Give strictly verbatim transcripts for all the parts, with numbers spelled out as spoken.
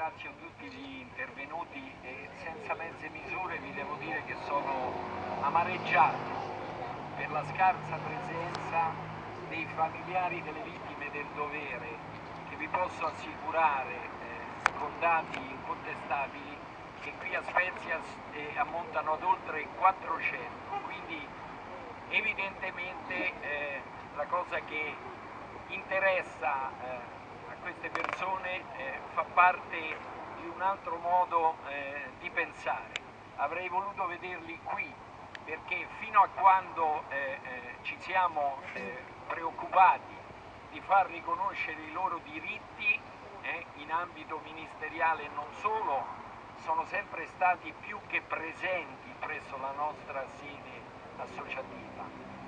ringrazio tutti gli intervenuti e senza mezze misure vi devo dire che sono amareggiato per la scarsa presenza dei familiari delle vittime del dovere, che vi posso assicurare eh, con dati incontestabili che qui a Spezia eh, ammontano ad oltre quattrocento, quindi evidentemente eh, la cosa che interessa eh, a queste persone eh, fa parte di un altro modo eh, di pensare. Avrei voluto vederli qui perché fino a quando eh, eh, ci siamo eh, preoccupati di far riconoscere i loro diritti eh, in ambito ministeriale e non solo, sono sempre stati più che presenti presso la nostra sede associativa.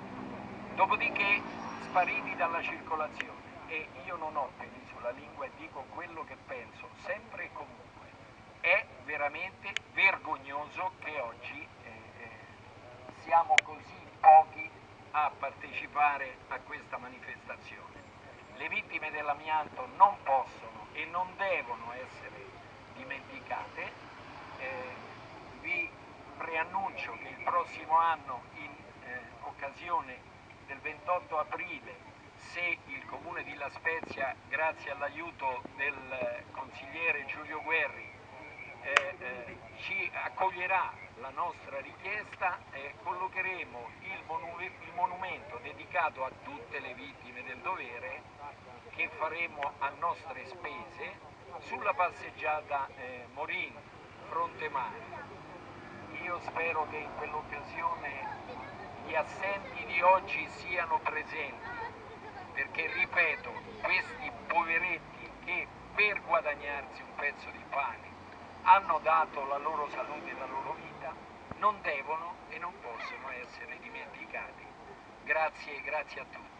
Dopodiché spariti dalla circolazione, e io non ho peli sulla lingua e dico quello che penso sempre e comunque. È veramente vergognoso che oggi eh, eh, siamo così pochi a partecipare a questa manifestazione. Le vittime dell'amianto non possono e non devono essere dimenticate. Eh, vi preannuncio che il prossimo anno, in eh, occasione del ventotto aprile, se il Comune di La Spezia, grazie all'aiuto del consigliere Giulio Guerri, eh, eh, ci accoglierà la nostra richiesta, eh, collocheremo il, monu il monumento dedicato a tutte le vittime del dovere, che faremo a nostre spese sulla passeggiata eh, Morin, Fronte Mare. Io spero che in quell'occasione gli assenti di oggi siano presenti, perché, ripeto, questi poveretti che per guadagnarsi un pezzo di pane hanno dato la loro salute e la loro vita, non devono e non possono essere dimenticati. Grazie, grazie a tutti.